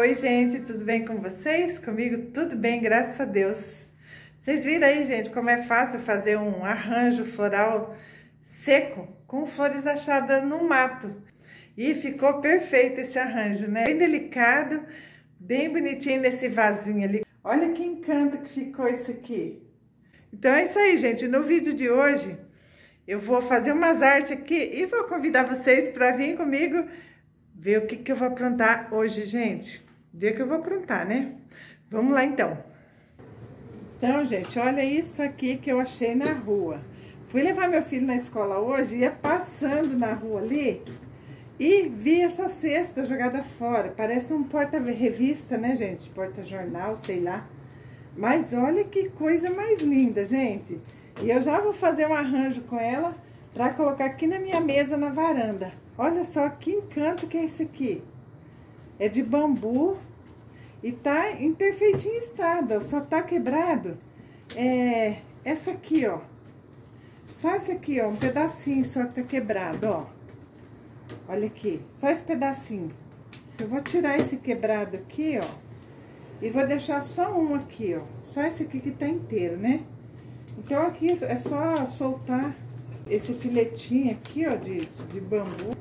Oi, gente, tudo bem com vocês? Comigo tudo bem, graças a Deus. Vocês viram aí, gente, como é fácil fazer um arranjo floral seco com flores achadas no mato. E ficou perfeito esse arranjo, né? Bem delicado, bem bonitinho nesse vasinho ali. Olha que encanto que ficou isso aqui. Então é isso aí, gente. No vídeo de hoje, eu vou fazer umas artes aqui e vou convidar vocês para vir comigo ver o que eu vou aprontar hoje, gente. Ver o que eu vou aprontar, né? Vamos lá, então. Então, gente, olha isso aqui que eu achei na rua. Fui levar meu filho na escola hoje, ia passando na rua ali e vi essa cesta jogada fora. Parece um porta-revista, né, gente? Porta-jornal, sei lá. Mas olha que coisa mais linda, gente. E eu já vou fazer um arranjo com ela para colocar aqui na minha mesa na varanda. Olha só que encanto que é esse aqui. É de bambu e tá em perfeitinho estado, ó, só tá quebrado. Essa aqui, ó. Só essa aqui, ó, um pedacinho só que tá quebrado, ó. Olha aqui, só esse pedacinho. Eu vou tirar esse quebrado aqui, ó. E vou deixar só um aqui, ó. Só esse aqui que tá inteiro, né? Então aqui é só soltar esse filetinho aqui, ó, de bambu.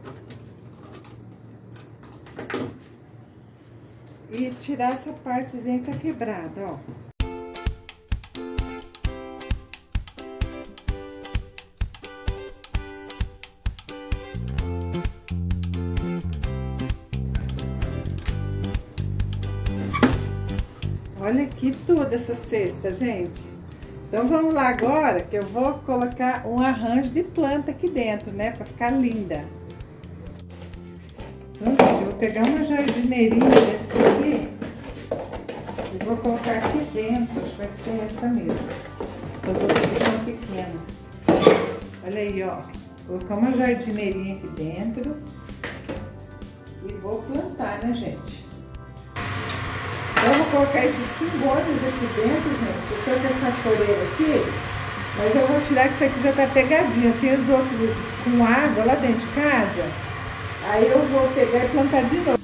E tirar essa partezinha que tá quebrada, ó. Olha aqui toda essa cesta, gente. Então vamos lá agora que eu vou colocar um arranjo de planta aqui dentro, né? Pra ficar linda. Então, gente, eu vou pegar uma jardineirinha dessa aqui e vou colocar aqui dentro. Acho que vai ser essa mesmo. Essas outras são pequenas. Olha aí, ó. Vou colocar uma jardineirinha aqui dentro e vou plantar, né, gente? Então, eu vou colocar esses cimbones aqui dentro, gente. Eu tô com essa floreira aqui, mas eu vou tirar que isso aqui já tá pegadinho. Tem os outros com água lá dentro de casa. Aí eu vou pegar e plantar de novo.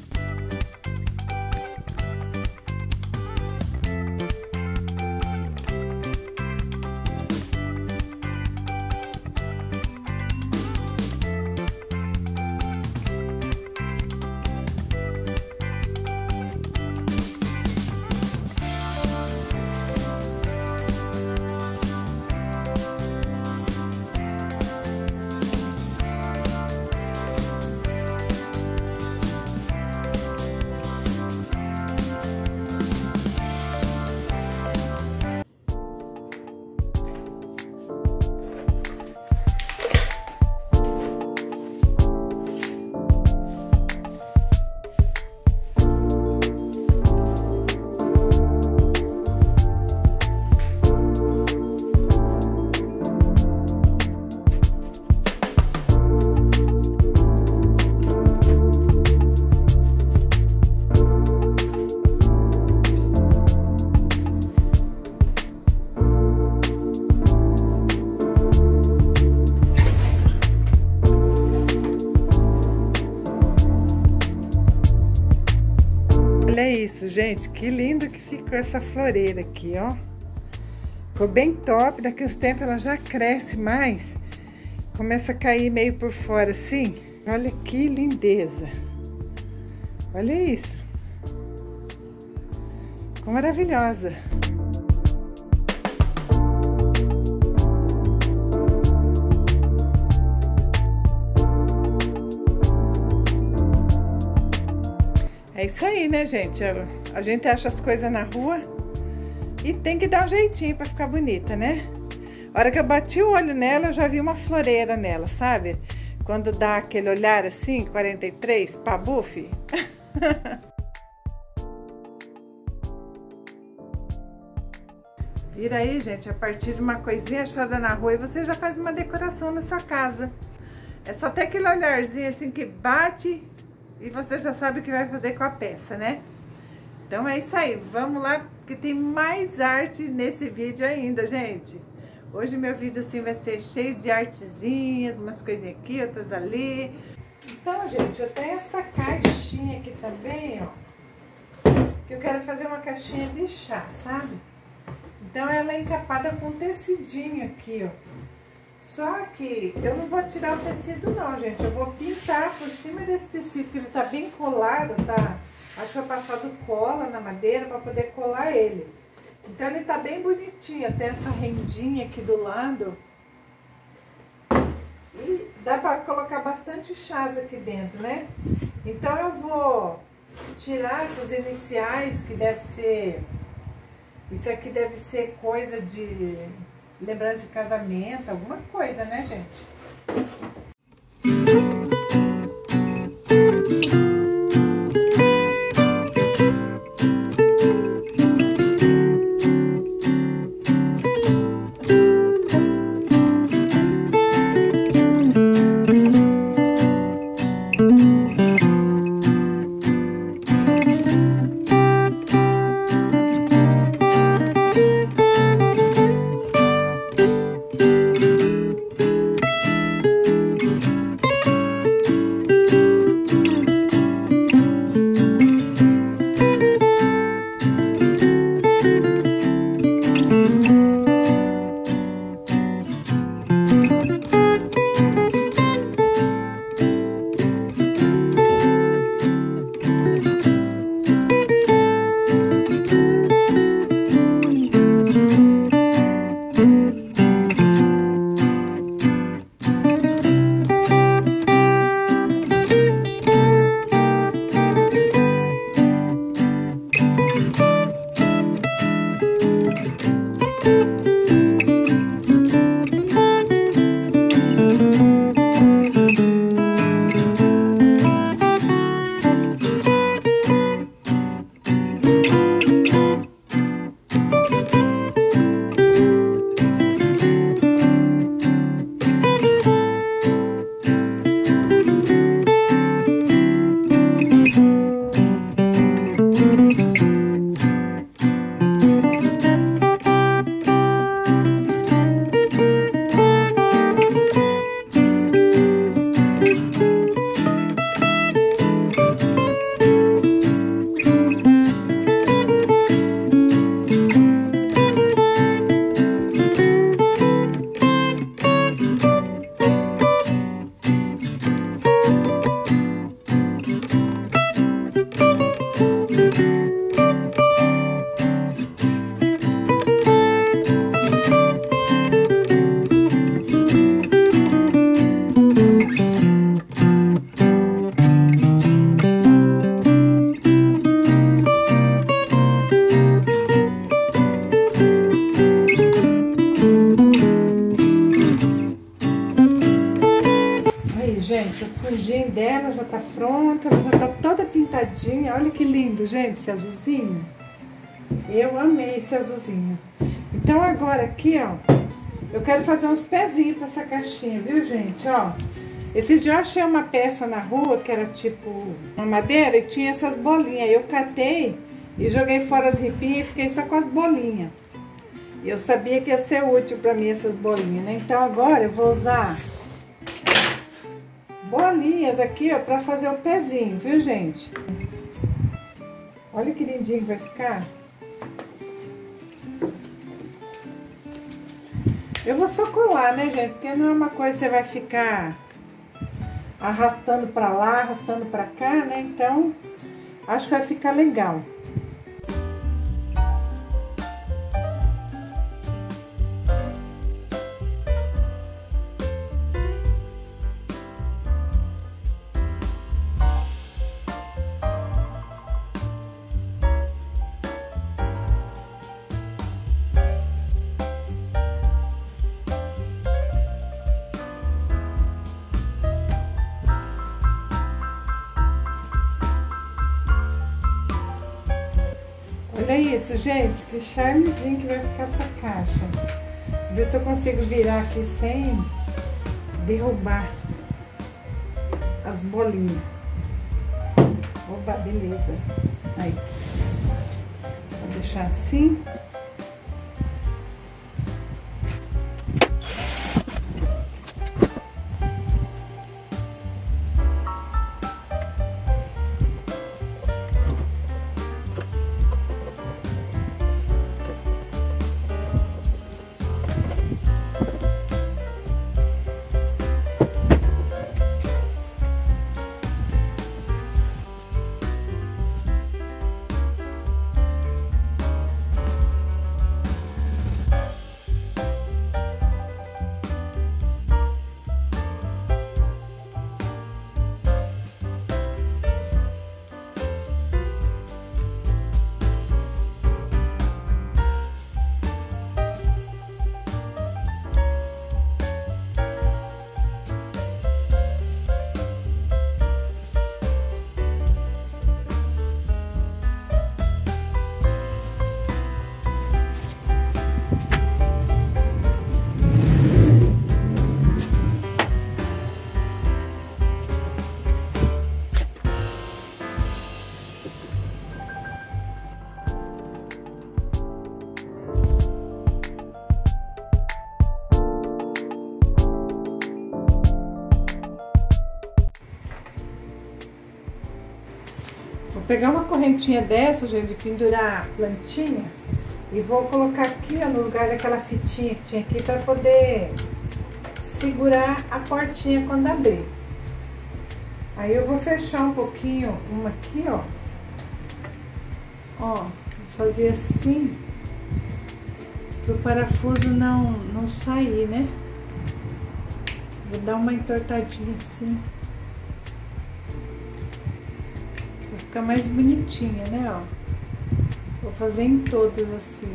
Olha isso, gente, que lindo que ficou essa floreira aqui, ó. Ficou bem top, daqui uns tempos ela já cresce mais. Começa a cair meio por fora assim. Olha que lindeza. Olha isso. Ficou maravilhosa. É isso aí, né, gente? A gente acha as coisas na rua e tem que dar um jeitinho pra ficar bonita, né? A hora que eu bati o olho nela, eu já vi uma floreira nela, sabe? Quando dá aquele olhar assim, 43, pabuf. Vira aí, gente, a partir de uma coisinha achada na rua e você já faz uma decoração na sua casa. É só ter aquele olharzinho assim que bate e você já sabe o que vai fazer com a peça, né? Então é isso aí, vamos lá, porque tem mais arte nesse vídeo ainda, gente. Hoje meu vídeo assim vai ser cheio de artezinhas, umas coisinhas aqui, outras ali. Então, gente, eu tenho essa caixinha aqui também, ó. que eu quero fazer uma caixinha de chá, sabe? Então ela é encapada com tecidinho aqui, ó. Só que eu não vou tirar o tecido não, gente. Eu vou pintar por cima desse tecido, que ele tá bem colado, tá? Acho que eu passado cola na madeira para poder colar ele. Então ele tá bem bonitinho, até essa rendinha aqui do lado. E dá para colocar bastante chás aqui dentro, né? Então eu vou tirar essas iniciais, que deve ser... Isso aqui deve ser coisa de lembrança de casamento, alguma coisa, né, gente? Gente, o fundinho dela já tá pronta, ela já tá toda pintadinha. Olha que lindo, gente, esse azulzinho. Eu amei esse azulzinho. Então agora aqui, ó, eu quero fazer uns pezinhos pra essa caixinha, viu, gente? Ó, esse dia eu achei uma peça na rua que era tipo uma madeira e tinha essas bolinhas. Eu catei e joguei fora as ripinhas e fiquei só com as bolinhas. E eu sabia que ia ser útil pra mim essas bolinhas, né? Então agora eu vou usar bolinhas aqui, ó, pra fazer o pezinho, viu, gente? Olha que lindinho que vai ficar. Eu vou só colar, né, gente? Porque não é uma coisa que você vai ficar arrastando pra lá, arrastando pra cá, né? Então, acho que vai ficar legal. Olha isso, gente, que charmezinho que vai ficar essa caixa. Vou ver se eu consigo virar aqui sem derrubar as bolinhas. Opa, beleza. Aí. Vou deixar assim. Vou pegar uma correntinha dessa, gente, pendurar a plantinha e vou colocar aqui, ó, no lugar daquela fitinha que tinha aqui para poder segurar a portinha quando abrir. Aí eu vou fechar um pouquinho uma aqui, ó. Ó, vou fazer assim, para o parafuso não sair, né? Vou dar uma entortadinha assim. Vai ficar mais bonitinha, né, ó. Vou fazer em todas assim.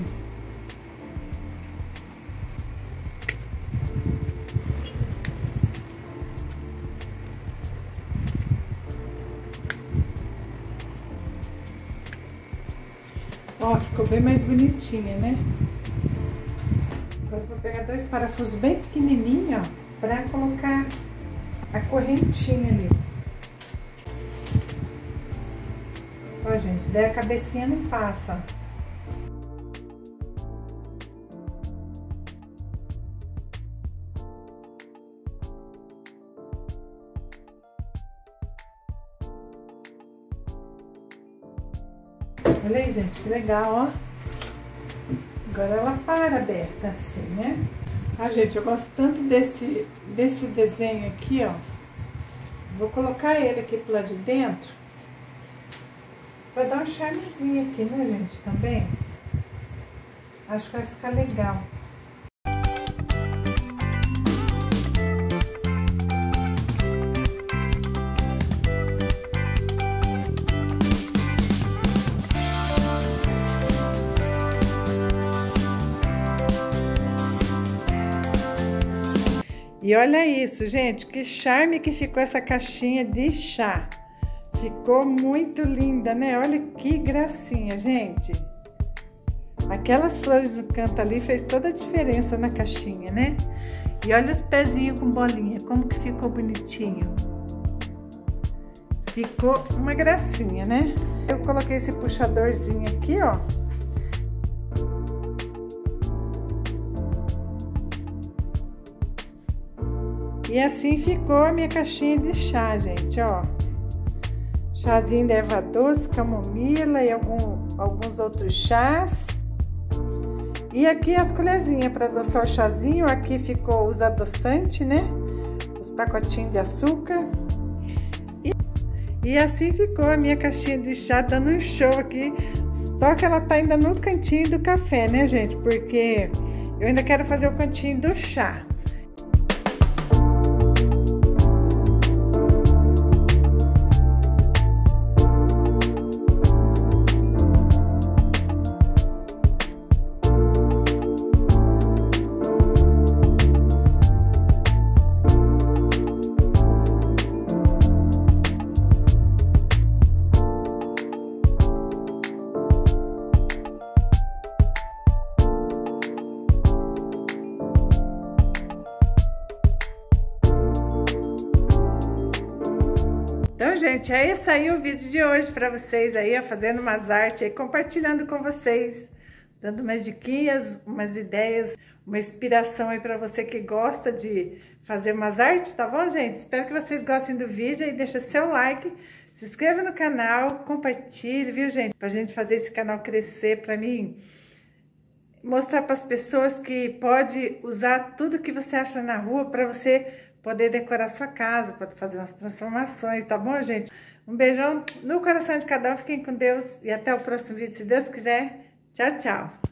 Ó, ficou bem mais bonitinha, né? Agora eu vou pegar dois parafusos bem pequenininhos, ó, pra colocar a correntinha ali. Ó, gente, daí a cabecinha não passa. Olha aí, gente, que legal, ó. Agora ela para aberta assim, né? Ah, gente, eu gosto tanto desse desenho aqui, ó. Vou colocar ele aqui pro lado de dentro. Pra dar um charmezinho aqui, né, gente, também. Acho que vai ficar legal. E olha isso, gente, que charme que ficou essa caixinha de chá. Ficou muito linda, né? Olha que gracinha, gente. Aquelas flores do canto ali fez toda a diferença na caixinha, né? E olha os pezinhos com bolinha, como que ficou bonitinho. Ficou uma gracinha, né? Eu coloquei esse puxadorzinho aqui, ó. E assim ficou a minha caixinha de chá, gente, ó. Chazinho de erva doce, camomila e alguns outros chás. E aqui as colherzinhas para adoçar o chazinho. Aqui ficou os adoçantes, né? Os pacotinhos de açúcar. E assim ficou a minha caixinha de chá dando um show aqui. Só que ela tá ainda no cantinho do café, né, gente? Porque eu ainda quero fazer o cantinho do chá. Então, gente, é esse aí o vídeo de hoje para vocês aí, ó, fazendo umas artes aí, compartilhando com vocês, dando umas diquinhas, umas ideias, uma inspiração aí para você que gosta de fazer umas artes, tá bom, gente? Espero que vocês gostem do vídeo aí, deixa seu like, se inscreva no canal, compartilhe, viu, gente? Pra gente fazer esse canal crescer, pra mim mostrar para as pessoas que pode usar tudo que você acha na rua para você poder decorar sua casa, para fazer umas transformações, tá bom, gente? Um beijão no coração de cada um, fiquem com Deus e até o próximo vídeo, se Deus quiser. Tchau, tchau!